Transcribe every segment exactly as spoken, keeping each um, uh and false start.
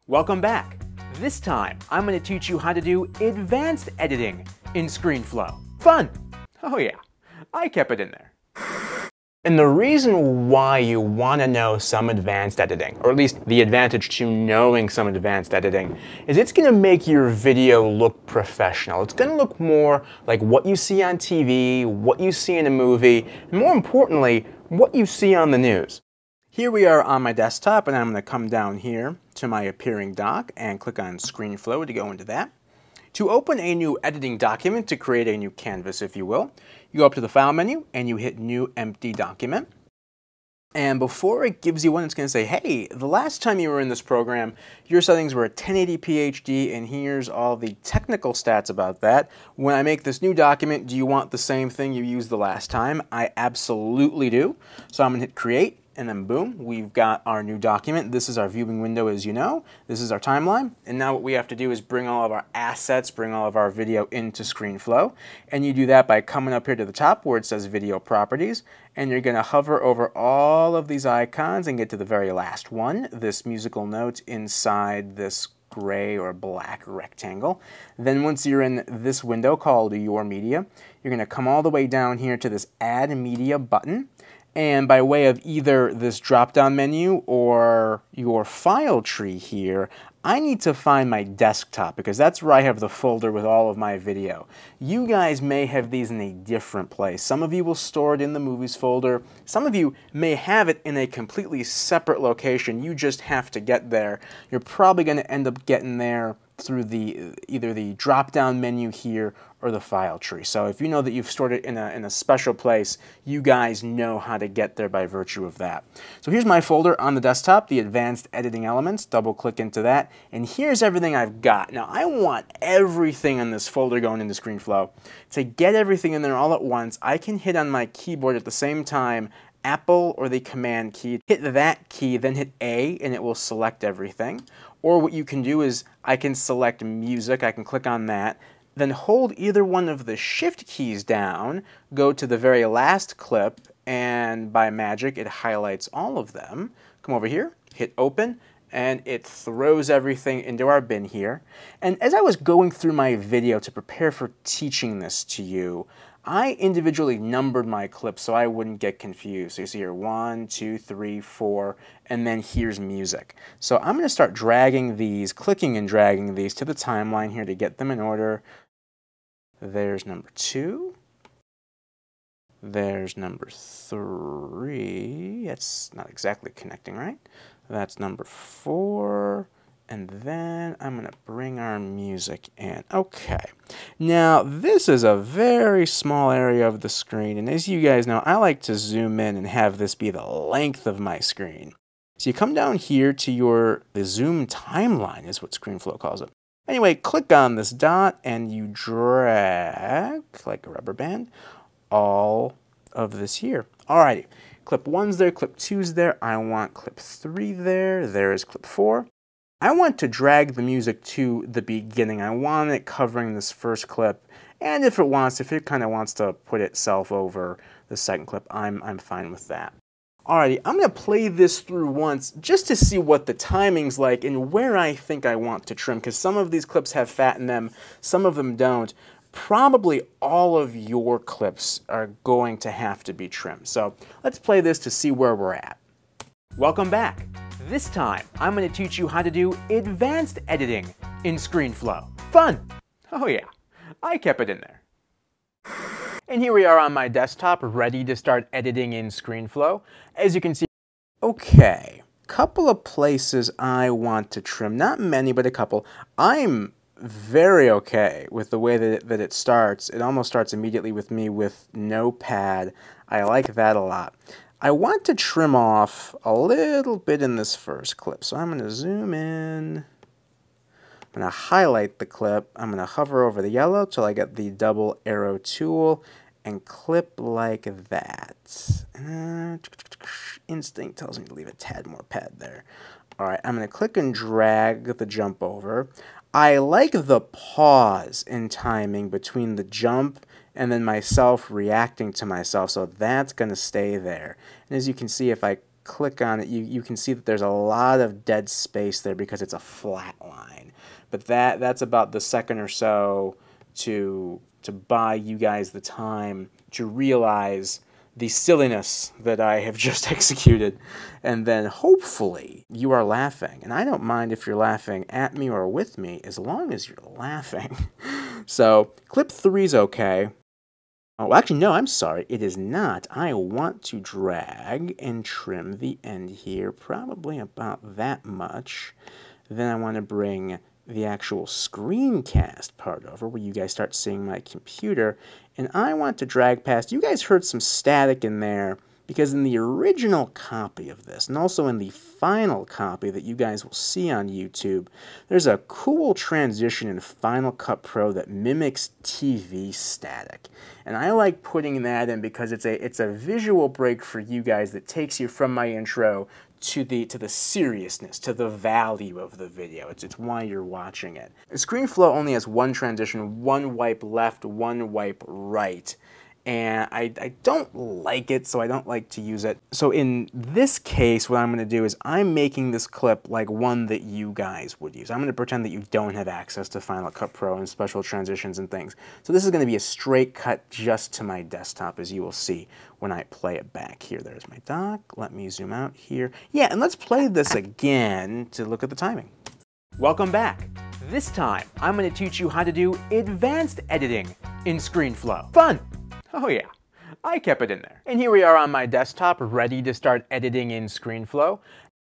Welcome back. This time, I'm going to teach you how to do advanced editing in Screenflow. Fun! Oh yeah, I kept it in there. And the reason why you want to know some advanced editing, or at least the advantage to knowing some advanced editing, is it's going to make your video look professional. It's going to look more like what you see on T V, what you see in a movie, and more importantly, what you see on the news. Here we are on my desktop, and I'm going to come down here to my appearing doc and click on Screenflow to go into that. To open a new editing document, to create a new canvas, if you will, you go up to the File menu and you hit New Empty Document. And before it gives you one, it's going to say, hey, the last time you were in this program, your settings were at ten eighty p H D, and here's all the technical stats about that. When I make this new document, do you want the same thing you used the last time? I absolutely do. So I'm going to hit Create. And then boom, we've got our new document. This is our viewing window, as you know. This is our timeline. And now what we have to do is bring all of our assets, bring all of our video into Screenflow. And you do that by coming up here to the top where it says Video Properties. And you're going to hover over all of these icons and get to the very last one, this musical note inside this gray or black rectangle. Then once you're in this window called Your Media, you're going to come all the way down here to this Add Media button. And by way of either this drop-down menu or your file tree here, I need to find my desktop because that's where I have the folder with all of my video. You guys may have these in a different place. Some of you will store it in the Movies folder. Some of you may have it in a completely separate location. You just have to get there. You're probably going to end up getting there through the either the drop-down menu here or the file tree. So if you know that you've stored it in a, in a special place, you guys know how to get there by virtue of that. So here's my folder on the desktop, the Advanced Editing Elements. Double click into that, and here's everything I've got. Now I want everything in this folder going into Screenflow. To get everything in there all at once, I can hit on my keyboard at the same time Apple or the Command key. Hit that key, then hit A, and it will select everything. Or what you can do is I can select music, I can click on that, then hold either one of the Shift keys down, go to the very last clip, and by magic it highlights all of them. Come over here, hit Open, and it throws everything into our bin here. And as I was going through my video to prepare for teaching this to you, I individually numbered my clips so I wouldn't get confused. So you see here, one, two, three, four, and then here's music. So I'm going to start dragging these, clicking and dragging these to the timeline here to get them in order. There's number two. There's number three. That's not exactly connecting, right? That's number four. And then I'm going to bring our music in. Okay. Now, this is a very small area of the screen. And as you guys know, I like to zoom in and have this be the length of my screen. So you come down here to your, the zoom timeline is what Screenflow calls it. Anyway, click on this dot and you drag, like a rubber band, all of this here. Alrighty. Clip one's there, clip two's there. I want clip three there. There is clip four. I want to drag the music to the beginning. I want it covering this first clip, and if it wants, if it kind of wants to put itself over the second clip, I'm, I'm fine with that. Alrighty, I'm going to play this through once just to see what the timing's like and where I think I want to trim, because some of these clips have fat in them, some of them don't. Probably all of your clips are going to have to be trimmed. So let's play this to see where we're at. Welcome back. This time, I'm going to teach you how to do advanced editing in Screenflow. Fun! Oh yeah, I kept it in there. And here we are on my desktop, ready to start editing in Screenflow. As you can see, okay, couple of places I want to trim. Not many, but a couple. I'm very okay with the way that it, that it starts. It almost starts immediately with me with no pad. I like that a lot. I want to trim off a little bit in this first clip, so I'm going to zoom in. I'm going to highlight the clip. I'm going to hover over the yellow till I get the double arrow tool and clip like that. Uh, instinct tells me to leave a tad more pad there. All right, I'm going to click and drag the jump over. I like the pause in timing between the jump and then myself reacting to myself, so that's going to stay there. And as you can see, if I click on it, you, you can see that there's a lot of dead space there because it's a flat line. But that that's about the second or so to, to buy you guys the time to realize the silliness that I have just executed. And then hopefully you are laughing. And I don't mind if you're laughing at me or with me as long as you're laughing. So clip three is okay. Oh, actually, no, I'm sorry. It is not. I want to drag and trim the end here, probably about that much. Then I want to bring the actual screencast part over, where you guys start seeing my computer. And I want to drag past. You guys heard some static in there, because in the original copy of this, and also in the final copy that you guys will see on YouTube, there's a cool transition in Final Cut Pro that mimics T V static. And I like putting that in because it's a, it's a visual break for you guys that takes you from my intro to the, to the seriousness, to the value of the video. It's, it's why you're watching it. Screenflow only has one transition, one wipe left, one wipe right. And I, I don't like it, so I don't like to use it. So in this case, what I'm going to do is I'm making this clip like one that you guys would use. I'm going to pretend that you don't have access to Final Cut Pro and special transitions and things. So this is going to be a straight cut just to my desktop, as you will see when I play it back here. There's my dock. Let me zoom out here. Yeah, and let's play this again to look at the timing. Welcome back. This time, I'm going to teach you how to do advanced editing in Screenflow. Fun! Oh yeah, I kept it in there. And here we are on my desktop, ready to start editing in Screenflow.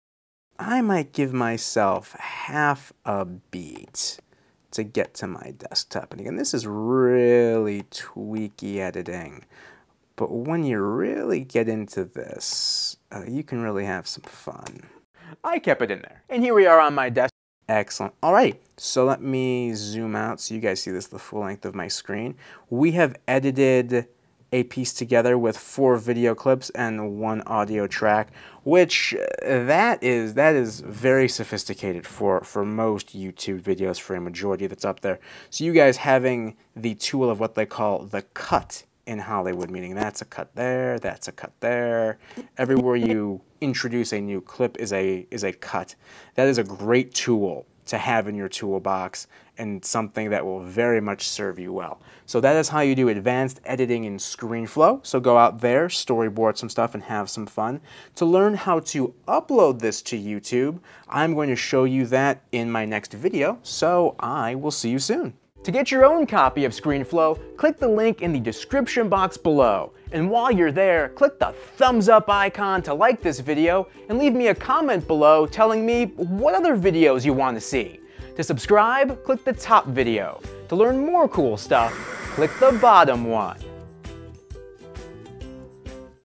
I might give myself half a beat to get to my desktop. And again, this is really tweaky editing. But when you really get into this, uh, you can really have some fun. I kept it in there. And here we are on my desktop. Excellent. All right, so let me zoom out so you guys see this the full length of my screen. We have edited a piece together with four video clips and one audio track, which uh, that is that is very sophisticated for for most YouTube videos, for a majority that's up there. So you guys having the tool of what they call the cut in Hollywood, meaning that's a cut there, that's a cut there. Everywhere you introduce a new clip is a is a cut. That is a great tool to have in your toolbox, and something that will very much serve you well. So that is how you do advanced editing in Screenflow. So go out there, storyboard some stuff, and have some fun. To learn how to upload this to YouTube, I'm going to show you that in my next video, so I will see you soon. To get your own copy of Screenflow, click the link in the description box below. And while you're there, click the thumbs up icon to like this video, and leave me a comment below telling me what other videos you want to see. To subscribe, click the top video. To learn more cool stuff, click the bottom one.